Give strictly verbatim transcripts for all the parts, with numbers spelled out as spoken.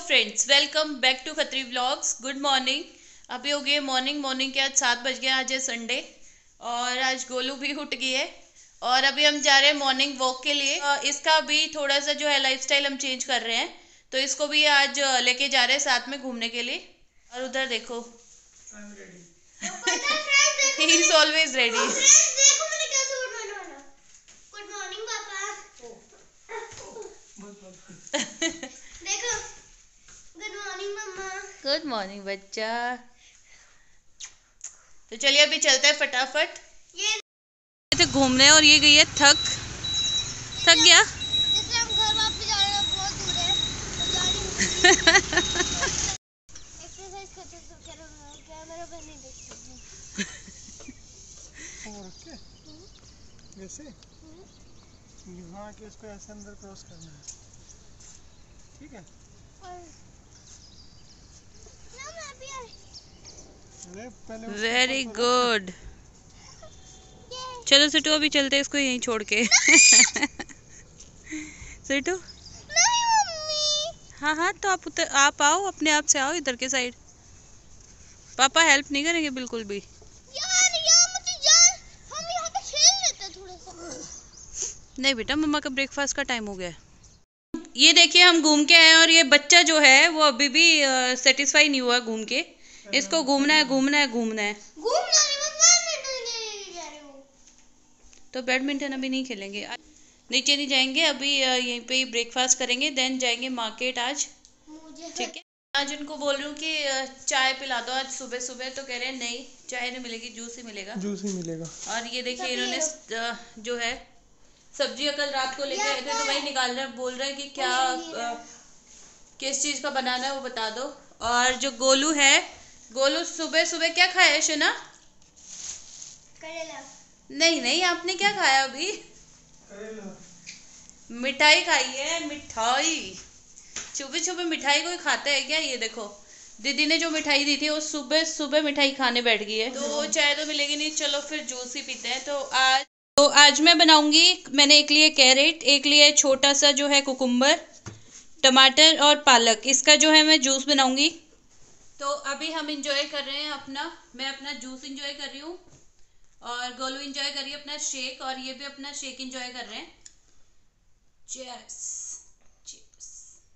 Friends, welcome back to Khatri vlogs. Good morning. अभी हो गई मॉर्निंग मॉर्निंग के आज सात बज गए। आज है संडे और आज गोलू भी उठ गई है और अभी हम जा रहे हैं मॉर्निंग वॉक के लिए। इसका भी थोड़ा सा जो है लाइफस्टाइल हम चेंज कर रहे हैं, तो इसको भी आज लेके जा रहे हैं साथ में घूमने के लिए। और उधर देखो, he is always ready. Good morning बच्चा। तो चलिए अभी चलते हैं फटाफट। ये घूमने और ये गई है थक थक गया। इसलिए हम घर वापस जा रहे हैं, बहुत दूर है तो जा रही एक्सरसाइज करते तो कैमरा पर नहीं देखते और क्या वैसे यहाँ के इसको ऐसे अंदर क्रॉस करना है, ठीक है। Very good. चलो सिटू अभी चलते इसको यहीं छोड़ के। सिटू हाँ हाँ तो आप उतर आप आओ, अपने आप से आओ इधर के साइड। पापा हेल्प नहीं करेंगे बिल्कुल भी। यार यार मुझे यार हम यहाँ पे खेल लेते हैं थोड़ा सा। नहीं बेटा, मम्मा का ब्रेकफास्ट का टाइम हो गया है। ये देखिए हम घूम के आए और ये बच्चा जो है वो अभी भी सेटिस्फाई नहीं हुआ घूम के। इसको घूमना है घूमना है घूमना है। घूमना नहीं, बस बैडमिंटन खेलने जा रहे हो। तो बैडमिंटन अभी नहीं खेलेंगे, नीचे नहीं जाएंगे अभी, यहीं पे ही ब्रेकफास्ट करेंगे, देन जाएंगे मार्केट आज। मुझे ठीक है। आज उनको बोल रही हूँ कि चाय पिला दो आज सुबह सुबह, तो कह रहे हैं नहीं चाय नहीं मिलेगी, जूस ही मिलेगा। जूस ही मिलेगा। और ये देखिए इन्होंने जो है सब्जी कल रात को लेके आए थे, तो वही निकाल रहे, बोल रहे हैं कि क्या आ, किस चीज का बनाना है वो बता दो। और जो गोलू है, गोलू सुबह सुबह क्या खाया है शना? करेला। नहीं नहीं, आपने क्या खाया अभी? मिठाई खाई है, मिठाई। सुबह सुबह मिठाई कोई खाता है क्या? ये देखो दीदी ने जो मिठाई दी थी वो सुबह सुबह मिठाई खाने बैठ गई है, तो चाय तो मिलेगी नहीं, चलो फिर जूस ही पीते हैं। तो आज तो आज मैं बनाऊंगी, मैंने एक लिए कैरेट, एक लिए छोटा सा जो है कुकुम्बर, टमाटर और पालक, इसका जो है मैं जूस बनाऊंगी। तो अभी हम इंजॉय कर रहे हैं अपना, मैं अपना जूस इंजॉय कर रही हूँ और गोलू इंजॉय कर रही है अपना शेक, और ये भी अपना शेक इंजॉय कर रहे हैं। Cheers, cheers.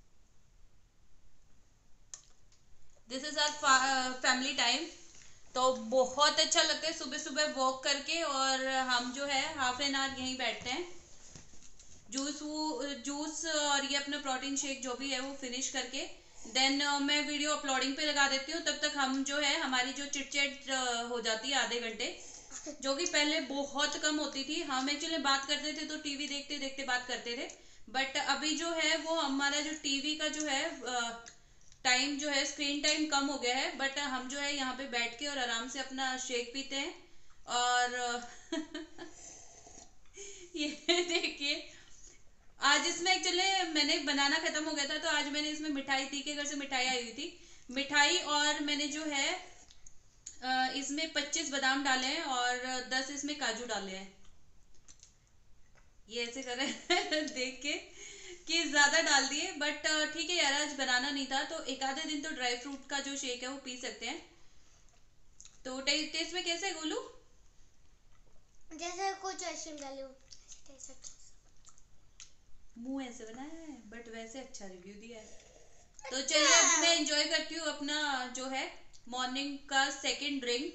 This is our family time. तो बहुत अच्छा लगता है सुबह सुबह वॉक करके, और हम जो है हाफ एन आवर यहीं बैठते हैं, जूस वो जूस और ये अपना प्रोटीन शेक जो भी है वो फिनिश करके देन uh, मैं वीडियो अपलोडिंग पे लगा देती हूँ। तब तक हम जो है हमारी जो चिट चैट uh, हो जाती है आधे घंटे, जो कि पहले बहुत कम होती थी। हम एक्चुअली बात करते थे तो टीवी देखते देखते बात करते थे, बट अभी जो है वो हमारा जो टीवी का जो है टाइम uh, जो है स्क्रीन टाइम कम हो गया है, बट हम जो है यहाँ पे बैठ के और आराम से अपना शेक पीते हैं। और ये देखिए आज इसमें एक्चुअली मैंने बनाना खत्म हो गया था, तो आज मैंने इसमें मिठाई, दी के घर से मिठाई आई हुई थी, मिठाई, और मैंने जो है इसमें पच्चीस बादाम डाले हैं और दस इसमें काजू डाले हैं। ये ऐसे कर रहे हैं देख के कि ज्यादा डाल दिए, बट ठीक है यार, आज बनाना नहीं था तो एक आधे दिन तो ड्राई फ्रूट का जो शेक है वो पी सकते हैं। तो टेस्ट टेस्ट में कैसे है गोलू? जैसे कुछ आइसक्रीम डाले हो, मुंह ऐसे बनाया है, बट वैसे अच्छा रिव्यू दिया है। तो चलिए अब मैं एंजॉय करती हूँ अपना जो है मॉर्निंग का सेकंड ड्रिंक।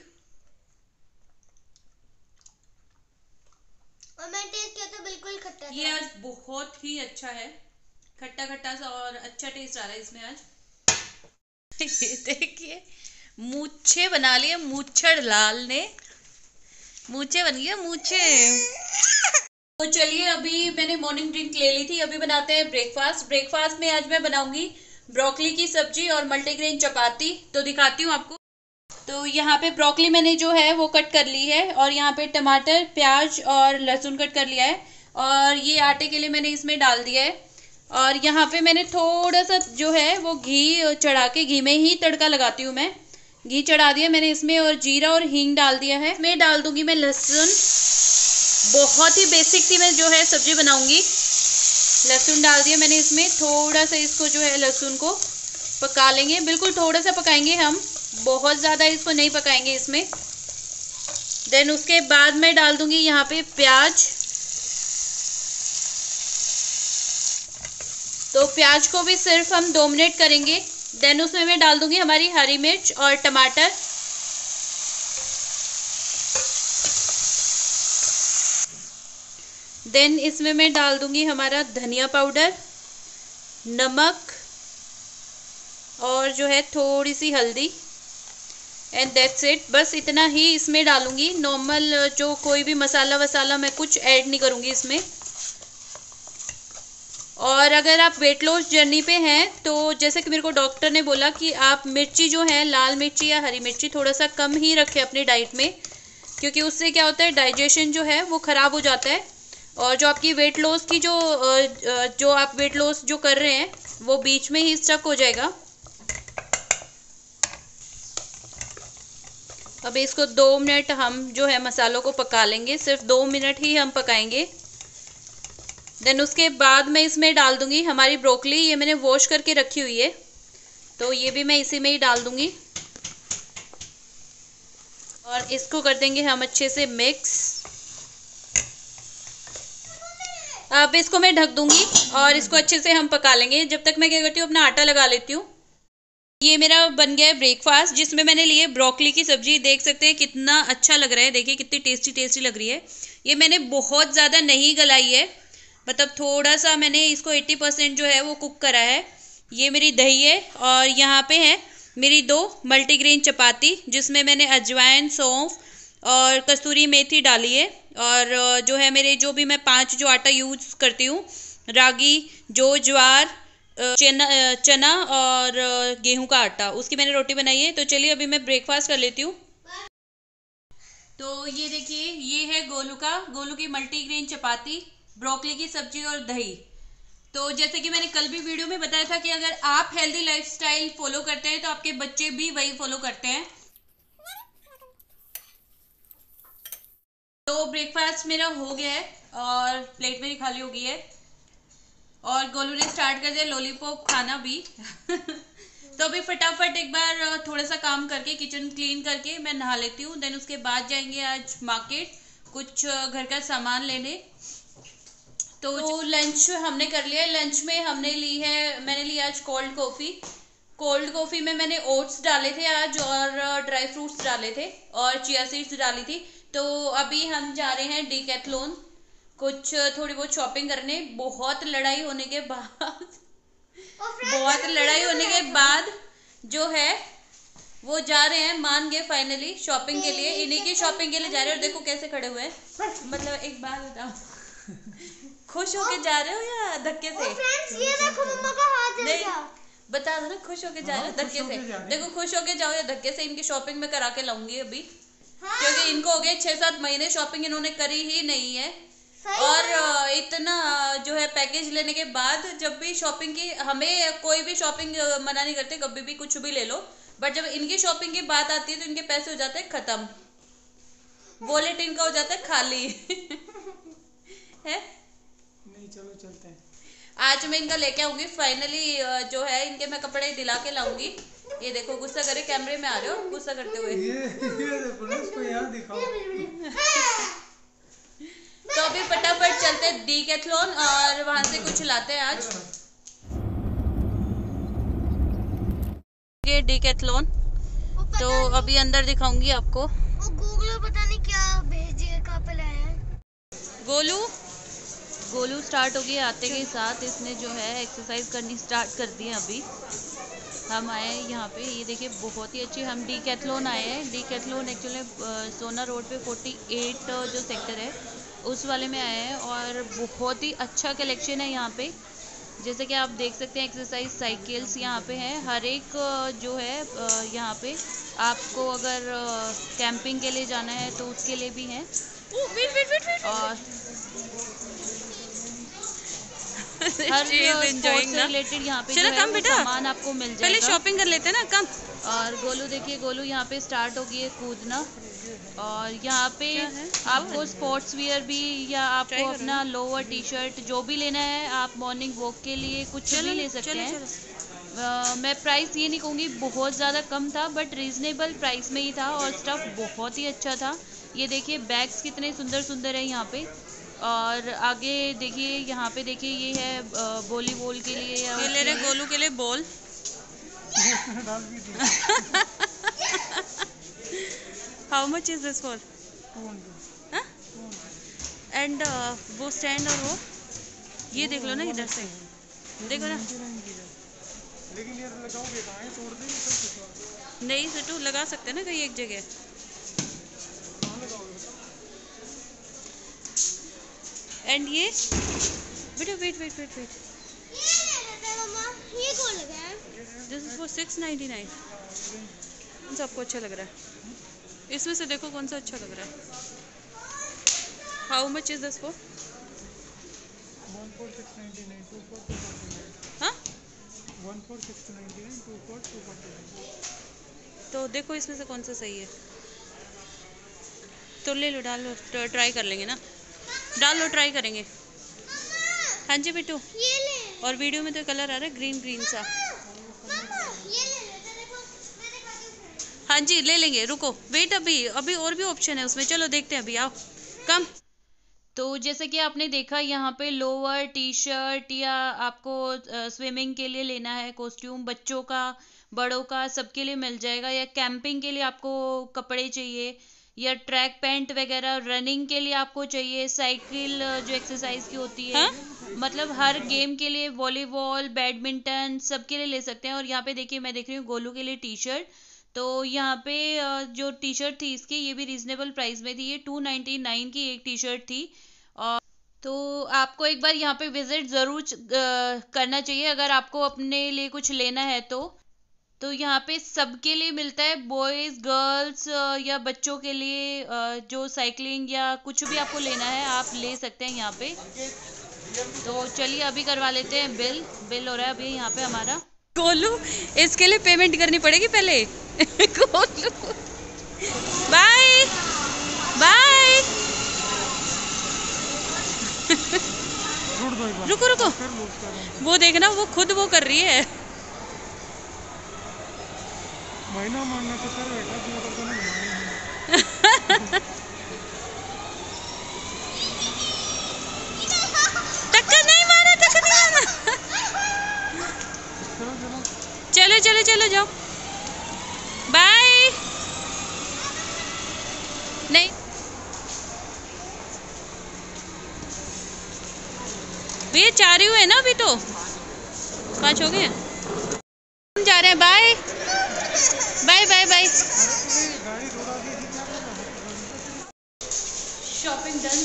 और मैं टेस्ट किया तो बिल्कुल खट्टा था। ये आज बहुत ही अच्छा है, खट्टा खट्टा सा और अच्छा टेस्ट आ रहा है इसमें आज। ये देखिए मूछे बना लिए मूछड़ लाल ने, मूछे बन गया मूछे। तो चलिए अभी मैंने मॉर्निंग ड्रिंक ले ली थी, अभी बनाते हैं ब्रेकफास्ट। ब्रेकफास्ट में आज मैं बनाऊंगी ब्रोकली की सब्जी और मल्टीग्रेन चपाती, तो दिखाती हूँ आपको। तो यहाँ पे ब्रोकली मैंने जो है वो कट कर ली है, और यहाँ पे टमाटर, प्याज और लहसुन कट कर लिया है, और ये आटे के लिए मैंने इसमें डाल दिया है। और यहाँ पे मैंने थोड़ा सा जो है वो घी चढ़ा के, घी में ही तड़का लगाती हूँ मैं, घी चढ़ा दिया मैंने इसमें, और जीरा और हींग डाल दिया है। मैं डाल दूंगी मैं लहसुन, बहुत ही बेसिक सी मैं जो है सब्जी बनाऊंगी। लहसुन डाल दिया मैंने इसमें, थोड़ा सा इसको जो है लहसुन को पका लेंगे, बिल्कुल थोड़ा सा पकाएंगे हम, बहुत ज़्यादा इसको नहीं पकाएंगे इसमें। देन उसके बाद मैं डाल दूंगी यहाँ पे प्याज। तो प्याज को भी सिर्फ हम दो मिनट करेंगे। देन उसमें मैं डाल दूंगी हमारी हरी मिर्च और टमाटर। देन इसमें मैं डाल दूंगी हमारा धनिया पाउडर, नमक और जो है थोड़ी सी हल्दी, एंड दैट्स इट। बस इतना ही इसमें डालूंगी। नॉर्मल जो कोई भी मसाला वसाला मैं कुछ ऐड नहीं करूंगी इसमें। और अगर आप वेट लॉस जर्नी पे हैं तो जैसे कि मेरे को डॉक्टर ने बोला कि आप मिर्ची जो है, लाल मिर्ची या हरी मिर्ची थोड़ा सा कम ही रखें अपनी डाइट में, क्योंकि उससे क्या होता है, डाइजेशन जो है वो ख़राब हो जाता है। और जो आपकी वेट लॉस की जो जो आप वेट लॉस जो कर रहे हैं वो बीच में ही स्टक हो जाएगा। अब इसको दो मिनट हम जो है मसालों को पका लेंगे, सिर्फ दो मिनट ही हम पकाएंगे। देन उसके बाद मैं इसमें डाल दूंगी हमारी ब्रोकली। ये मैंने वॉश करके रखी हुई है, तो ये भी मैं इसी में ही डाल दूंगी और इसको कर देंगे हम अच्छे से मिक्स। अब इसको मैं ढक दूंगी और इसको अच्छे से हम पका लेंगे। जब तक मैं क्या करती हूँ, अपना आटा लगा लेती हूँ। ये मेरा बन गया है ब्रेकफास्ट, जिसमें मैंने लिए ब्रोकली की सब्जी। देख सकते हैं कितना अच्छा लग रहा है, देखिए कितनी टेस्टी टेस्टी लग रही है। ये मैंने बहुत ज़्यादा नहीं गलाई है, मतलब थोड़ा सा मैंने इसको अस्सी परसेंट जो है वो कुक करा है। ये मेरी दही है और यहाँ पे है मेरी दो मल्टीग्रेन चपाती, जिसमें मैंने अजवाइन, सौंफ और कस्तूरी मेथी डाली है। और जो है मेरे जो भी मैं पांच जो आटा यूज़ करती हूँ, रागी, जो, ज्वार, चना चना और गेहूं का आटा, उसकी मैंने रोटी बनाई है। तो चलिए अभी मैं ब्रेकफास्ट कर लेती हूँ। तो ये देखिए, ये है गोलू का गोलू की मल्टीग्रेन चपाती, ब्रोकली की सब्जी और दही। तो जैसे कि मैंने कल भी वीडियो में बताया था कि अगर आप हेल्दी लाइफस्टाइल फॉलो करते हैं तो आपके बच्चे भी वही फॉलो करते हैं। तो ब्रेकफास्ट मेरा हो गया है और प्लेट मेरी खाली हो गई है और गोलू ने स्टार्ट कर दिया लॉलीपॉप खाना भी। तो अभी फटाफट एक बार थोड़ा सा काम करके, किचन क्लीन करके मैं नहा लेती हूँ। देन उसके बाद जाएंगे आज मार्केट कुछ घर का सामान लेने। तो, तो लंच हमने कर लिया है। लंच में हमने ली है, मैंने ली आज कोल्ड कॉफ़ी। कोल्ड कॉफ़ी में मैंने ओट्स डाले थे आज और ड्राई फ्रूट्स डाले थे और चिया सीड्स डाली थी। तो अभी हम जा रहे हैं डीकैथलॉन कुछ थोड़ी बहुत शॉपिंग करने। बहुत लड़ाई होने के बाद बहुत लड़ाई होने के बाद जो है वो जा रहे हैं, मान गए फाइनली शॉपिंग के लिए। इन्हीं की शॉपिंग के लिए जा रहे हैं और देखो कैसे खड़े हुए हैं। मतलब एक बात बताओ, खुश होके जा रहे हो या धक्के से? फ्रेंड्स ये देखो मम्मा का हाथ जल गया। बता दो ना, खुश होके जा रहे हो धक्के से? देखो खुश होके जाओ या धक्के से, इनकी शॉपिंग में करा के लाऊंगी अभी। हाँ। क्योंकि इनको हो गए छह सात महीने शॉपिंग इन्होंने करी ही नहीं है। और इतना जो है पैकेज लेने के बाद जब भी शॉपिंग की, हमें कोई भी शॉपिंग मना नहीं करते, कभी भी कुछ भी ले लो, बट जब इनकी शॉपिंग की बात आती है तो इनके पैसे हो जाते हैं खत्म, वॉलेट इनका हो जाता है खाली। है नहीं, चलो चलते हैं। आज मैं इनका लेके आऊंगी फाइनली, जो है इनके मैं कपड़े दिला के लाऊंगी। ये देखो गुस्सा करे, कैमरे में आ रहे हो गुस्सा करते हुए। ये ये देखो ना, इसको यहाँ दिखाओ। तो अभी फटाफट चलते हैं डीकैथलॉन और वहां से कुछ लाते हैं आज। ये डीकैथलॉन, तो अभी अंदर दिखाऊंगी आपको। वो गूगल पता नहीं क्या भेजिए, कहाँ पे लाया है। गोलू गोलू स्टार्ट हो गया आते के साथ, इसने जो है एक्सरसाइज करनी स्टार्ट कर दी है। अभी हम आए हैं यहाँ पे, ये देखिए बहुत ही अच्छी, हम डीकैथलॉन आए हैं। डीकैथलॉन एक्चुअली सोना रोड पे अड़तालीस जो सेक्टर है उस वाले में आए हैं और बहुत ही अच्छा कलेक्शन है यहाँ पे। जैसे कि आप देख सकते हैं एक्सरसाइज साइकिल्स यहाँ पे हैं, हर एक जो है यहाँ पे आपको अगर कैंपिंग के लिए जाना है तो उसके लिए भी हैं। और हर स्पोर्ट्स से रिलेटेड यहाँ पे जो है वो सामान आपको मिल जाएगा। पहले शॉपिंग कर लेते हैं ना, कम। और गोलू देखिए, गोलू यहाँ पे स्टार्ट हो गई है कूदना। और यहाँ पे आपको स्पोर्ट्स वियर भी, या आपको अपना लोअर टी शर्ट जो भी लेना है, आप मॉर्निंग वॉक के लिए कुछ भी ले सकते हैं। आ, मैं प्राइस ये नहीं कहूँगी बहुत ज़्यादा कम था, बट रीज़नेबल प्राइस में ही था और स्टफ़ बहुत ही अच्छा था। ये देखिए बैग्स कितने सुंदर सुंदर है यहाँ पे। और आगे देखिए यहाँ पे देखिए ये है वॉलीबॉल के लिए, ये ले रहे गोलू के लिए ball. How much is this for? And वो स्टैंड और वो ये देख लो ना, इधर से देखो ना। लेकिन ये लगाओगे कहाँ है? तोड़ देंगे सब। नहीं सिटू लगा सकते हैं ना कहीं एक जगह। कहाँ लगाओगे? एंड ये बेटा वेट वेट वेट वेट ये कौन लगा है? This is for six ninety nine. कौन सा आपको अच्छा लग रहा है? इसमें से देखो कौन सा अच्छा लग रहा है। How much is this for? One four six ninety nine, two four two forty nine. हाँ one four six ninety nine, two four two forty nine. तो देखो इसमें से कौन सा सही है तो ले लो, डाल लो, ट्राई कर लेंगे ना। डाल लो, ट्राई करेंगे। हाँ जी बिट्टू। ये ले और वीडियो में तो कलर आ रहा है ग्रीन ग्रीन सा। ये ले ले देखो मेरे पास। हाँ जी ले लेंगे, रुको वेट, अभी अभी और भी ऑप्शन है उसमें, चलो देखते हैं अभी, आओ कम। तो जैसे कि आपने देखा यहाँ पे लोअर टी शर्ट या आपको स्विमिंग के लिए लेना है कॉस्ट्यूम, बच्चों का बड़ों का सबके लिए मिल जाएगा। या कैंपिंग के लिए आपको कपड़े चाहिए, या ट्रैक पैंट वगैरह रनिंग के लिए आपको चाहिए, साइकिल जो एक्सरसाइज की होती है। हाँ? मतलब हर गेम के लिए, वॉलीबॉल बैडमिंटन सबके लिए ले सकते हैं। और यहाँ पे देखिए मैं देख रही हूँ गोलू के लिए टी शर्ट। तो यहाँ पे जो टी शर्ट थी इसकी, ये भी रीजनेबल प्राइस में थी। ये टू नाइन्टी नाइन की एक टी शर्ट थी। और तो आपको एक बार यहाँ पे विजिट ज़रूर करना चाहिए अगर आपको अपने लिए कुछ लेना है तो। तो यहाँ पे सबके लिए मिलता है, बॉयज़ गर्ल्स या बच्चों के लिए जो साइकिलिंग या कुछ भी आपको लेना है आप ले सकते हैं यहाँ पे। तो चलिए अभी करवा लेते हैं बिल। बिल हो रहा है अभी यहाँ पे हमारा। गोलू इसके लिए पेमेंट करनी पड़ेगी पहले। Golu bye bye. रुको रुको, वो देखना वो खुद वो कर रही है। महीना मारना तो सर बेटा क्यों करता नहीं? टक्कर नहीं मारा, टक्कर नहीं मारा। चलो चलो चलो जाओ, बाय। नहीं भैया चार ही हुए ना अभी, तो पाँच हो गए। हम जा रहे हैं, bye bye bye bye. Shopping done.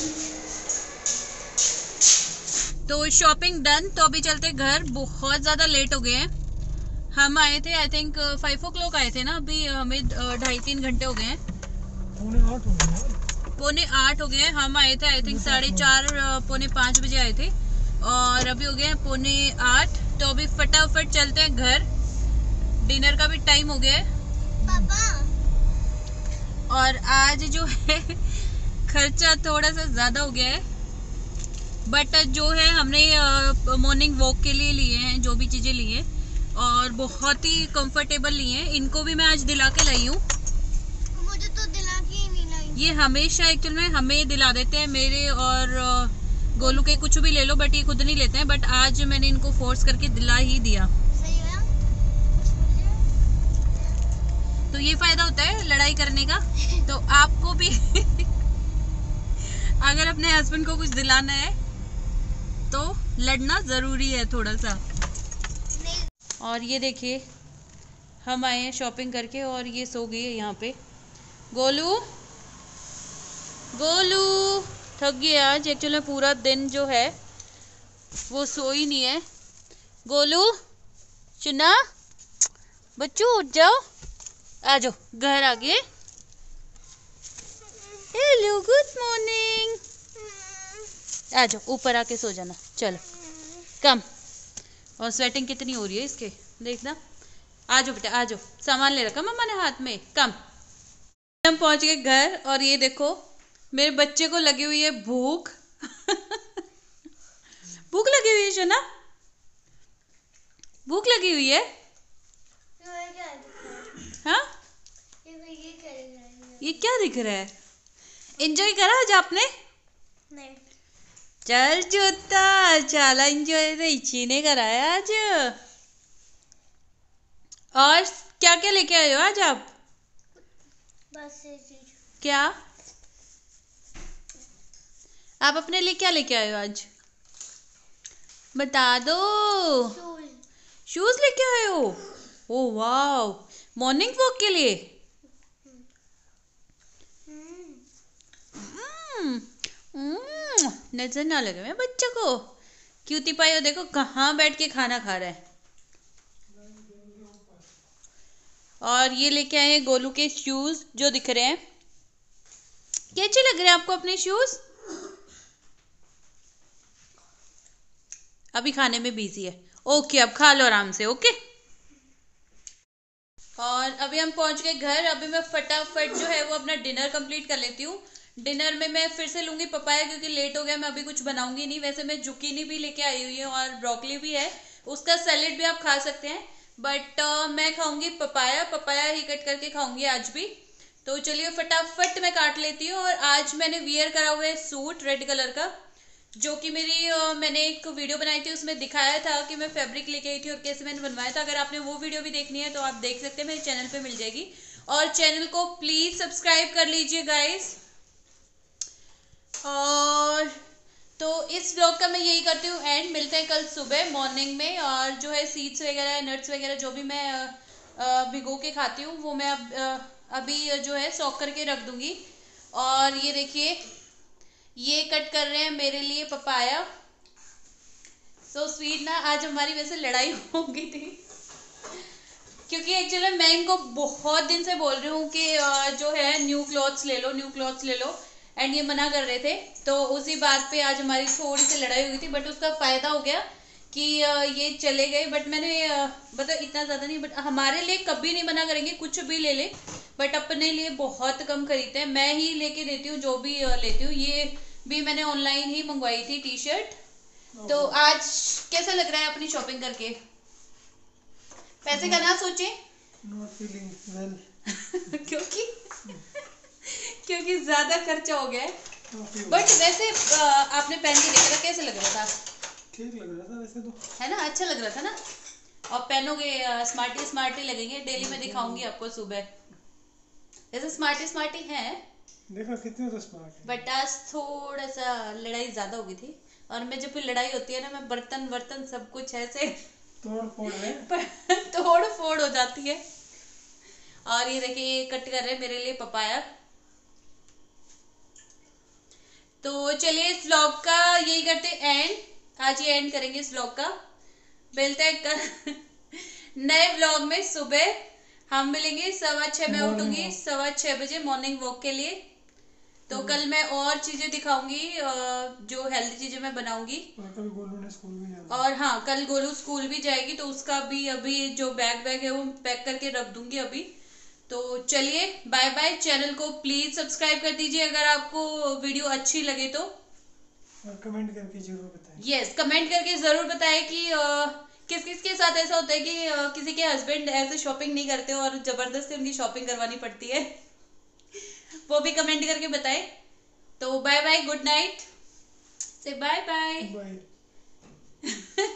तो शॉपिंग डन, तो अभी चलते घर, बहुत ज़्यादा लेट हो गए हैं। हम आए थे I think five o'clock आए थे ना, अभी हमें ढाई तीन घंटे हो गए हैं। पौने आठ हो गए पौने आठ हो गए हैं। हम आए थे आई थिंक साढ़े चार पौने पाँच बजे आए थे और अभी हो गए हैं पौने आठ। तो अभी फटाफट चलते हैं घर, डिनर का भी टाइम हो गया है। पापा और आज जो है खर्चा थोड़ा सा ज़्यादा हो गया है, बट जो है हमने मॉर्निंग वॉक के लिए लिए हैं जो भी चीज़ें लिए हैं और बहुत ही कंफर्टेबल लिए हैं। इनको भी मैं आज दिला के लाई हूँ। मुझे तो दिला के ही नहीं लाई। ये हमेशा एक्चुअल में हमें दिला देते हैं, मेरे और गोलू के कुछ भी ले लो, बट ये खुद नहीं लेते हैं। बट आज मैंने इनको फोर्स करके दिला ही दिया। सही है। तो ये फायदा होता है लड़ाई करने का। तो आपको भी अगर अपने हस्बैंड को कुछ दिलाना है तो लड़ना ज़रूरी है थोड़ा सा। और ये देखिए हम आए हैं शॉपिंग करके और ये सो गई है यहाँ पे। गोलू गोलू थक गया आज, एक्चुअली पूरा दिन जो है वो सो ही नहीं है। गोलू चुना बच्चू उठ जाओ, आ जाओ घर आ गए। हेलो गुड मॉर्निंग, आ जाओ ऊपर आके सो जाना। चलो कम। और स्वेटिंग कितनी हो रही है इसके, देखना। आ जाओ बेटा आ जाओ, सामान ले रखा मम्मा ने हाथ में। कम। हम पहुंच गए घर और ये देखो मेरे बच्चे को लगी हुई है भूख। भूख लगी हुई है शोना, भूख लगी हुई है। ये क्या दिख रहा है? एंजॉय करा आज आपने? नहीं। चल जूता चला एंजॉय तो इची ने कराया आज। और क्या क्या लेके आए हो आज आप? बस ये चीज। क्या आप अपने लिए क्या लेके आए हो आज? बता दो। शूज। शूज लेके आए हो? ओ वाव, मॉर्निंग वॉक के लिए? हम्म, हम्म, नजर ना लगे मैं बच्चे को। क्यूटी पाई हो, देखो कहाँ बैठ के खाना खा रहा है। और ये लेके आए हैं गोलू के शूज जो दिख रहे हैं। क्या अच्छे लग रहे हैं आपको अपने शूज? अभी खाने में बिजी है। ओके, अब खा लो आराम से। ओके, और अभी हम पहुंच गए घर। अभी मैं फटाफट जो है वो अपना डिनर कंप्लीट कर लेती हूँ। डिनर में मैं फिर से लूंगी पपाया क्योंकि लेट हो गया, मैं अभी कुछ बनाऊंगी नहीं। वैसे मैं जुकीनी भी लेके आई हुई है और ब्रोकली भी है, उसका सैलेड भी आप खा सकते हैं, बट uh, मैं खाऊंगी पपाया। पपाया ही कट करके खाऊंगी आज भी। तो चलिए फटाफट मैं काट लेती हूँ। और आज मैंने वियर करा हुआ है सूट रेड कलर का, जो कि मेरी uh, मैंने एक वीडियो बनाई थी, उसमें दिखाया था कि मैं फैब्रिक लेके आई थी और कैसे मैंने बनवाया था। अगर आपने वो वीडियो भी देखनी है तो आप देख सकते हैं, मेरे चैनल पे मिल जाएगी। और चैनल को प्लीज सब्सक्राइब कर लीजिए गाइस। और तो इस व्लॉग का मैं यही करती हूँ एंड। मिलते हैं कल सुबह मॉर्निंग में। और जो है सीड्स वगैरह नट्स वगैरह जो भी मैं भिगो के खाती हूँ वो मैं अब अ, अभी जो है सॉक करके रख दूंगी। और ये देखिए, ये कट कर रहे हैं मेरे लिए पपाया। सो स्वीट ना। आज हमारी वैसे लड़ाई हो गई थी क्योंकि एक्चुअली मैं इनको बहुत दिन से बोल रही हूँ कि अ, जो है न्यू क्लॉथ्स ले लो, न्यू क्लॉथ्स ले लो, एंड ये मना कर रहे थे। तो उसी बात पे आज हमारी थोड़ी सी लड़ाई हुई थी, बट उसका फायदा हो गया कि अ, ये चले गए। बट मैंने मतलब इतना ज़्यादा नहीं, बट हमारे लिए कभी नहीं मना करेंगे, कुछ भी ले ले, बट अपने लिए बहुत कम खरीदते हैं। मैं ही लेके देती हूँ जो भी अ, लेती हूँ। ये भी मैंने ऑनलाइन ही मंगवाई थी टी शर्ट। तो आज कैसा लग रहा है अपनी शॉपिंग करके? पैसे का ना सोचे। Not feeling well. क्योंकि क्योंकि ज्यादा खर्चा हो गया है। काफी हो बट वैसे अ, आपने पहन के देखा था, कैसे लग रहा था? ठीक लग रहा था वैसे तो। है ना, अच्छा लग रहा था ना। और पहनोगे स्मार्टी स्मार्टी लगेंगे। डेली मैं दिखाऊंगी आपको सुबह। जैसे स्मार्टी स्मार्टी है, देखो कितने तो स्मार्ट है। बट आज थोड़ा सा लड़ाई ज्यादा हो गई थी। और मैं जब भी लड़ाई होती है ना, मैं बर्तन वर्तन सब कुछ ऐसे तोड़ फोड़ है। तोड़ फोड़ हो जाती है। और ये देखिए, ये कट कर रहे हैं मेरे लिए पपाया। तो चलिए इस व्लॉग का यही करते एंड। आज ये एंड करेंगे इस व्लॉग का। मिलते हैं कल नए व्लॉग में। सुबह हम मिलेंगे सवा छः में, Morning उठूंगी walk। सवा छः बजे मॉर्निंग वॉक के लिए। तो कल मैं और चीजें दिखाऊंगी, अ, जो हेल्दी चीजें मैं बनाऊंगी। और कल गोलू ने स्कूल भी जाना। और हाँ, कल गोलू स्कूल भी जाएगी, तो उसका भी अभी जो बैग बैग है वो पैक करके रख दूंगी अभी। तो चलिए बाय बाय। चैनल को प्लीज सब्सक्राइब कर दीजिए अगर आपको वीडियो अच्छी लगे तो। और कमेंट करके जरूर बताएं। यस, कमेंट करके जरूर बताएं कि अ, किस किस के साथ ऐसा होता है कि अ, किसी के हस्बैंड ऐसे शॉपिंग नहीं करते और जबरदस्ती उनकी शॉपिंग करवानी पड़ती है। वो भी कमेंट करके बताएं। तो बाय बाय, गुड नाइट से बाय बाय। बाय।